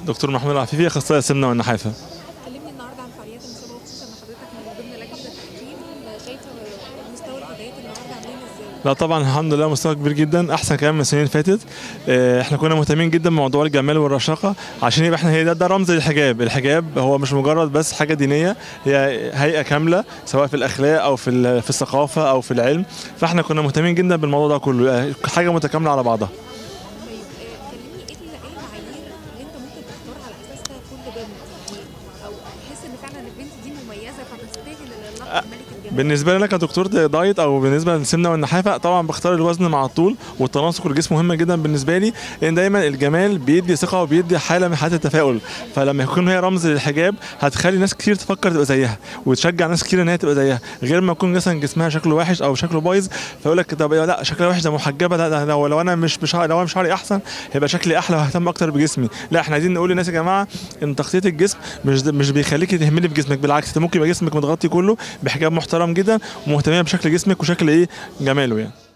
دكتور محمود العفيفي، اخصائي السمنه والنحافه. كلمني النهارده عن فعاليات المسابقه، وخصوصا ان حضرتك من ضمن لجنه التحكيم. شايفه مستوى الفعاليات النهارده عاملين ازاي؟ لا طبعا الحمد لله مستوى كبير جدا، احسن كمان من السنين اللي فاتت. احنا كنا مهتمين جدا بموضوع الجمال والرشاقه، عشان يبقى احنا هي ده رمز للحجاب. الحجاب هو مش مجرد بس حاجه دينيه، هي هيئه كامله سواء في الاخلاق او في الثقافه او في العلم. فاحنا كنا مهتمين جدا بالموضوع ده كله، حاجه متكامله على بعضها. طيب كلمني ايه المعايير اللي انت ممكن تختار على اساسها كل بنت، او تحس ان فعلا البنت دي مميزه فتستاهل اللقب ملك الجمال؟ بالنسبه لي انا كدكتور دايت او بالنسبه للسمنه والنحافه، طبعا بختار الوزن مع الطول والتناسق. الجسم مهم جدا بالنسبه لي، لان دايما الجمال بيدي ثقه وبيدي حاله من حالات التفاؤل. فلما يكون هي رمز للحجاب هتخلي ناس كتير تفكر تبقى زيها، وتشجع ناس كتير ان هي تبقى زيها، غير ما يكون مثلا جسمها شكله وحش او شكله بايظ فيقول لك طب لا شكلها وحش ده محجبه، لا لو انا لو انا شعري احسن هيبقى شكلي احلى وههتم اكتر بجسمي. لا احنا عايزين نقول للناس يا جماعه ان تغطيه الجسم مش بيخليكي تهملي في جسمك، بالعكس انت ممكن يبقى جسمك متغطي كله بحجاب محترم جدا ومهتميه بشكل جسمك وشكل جماله يعني.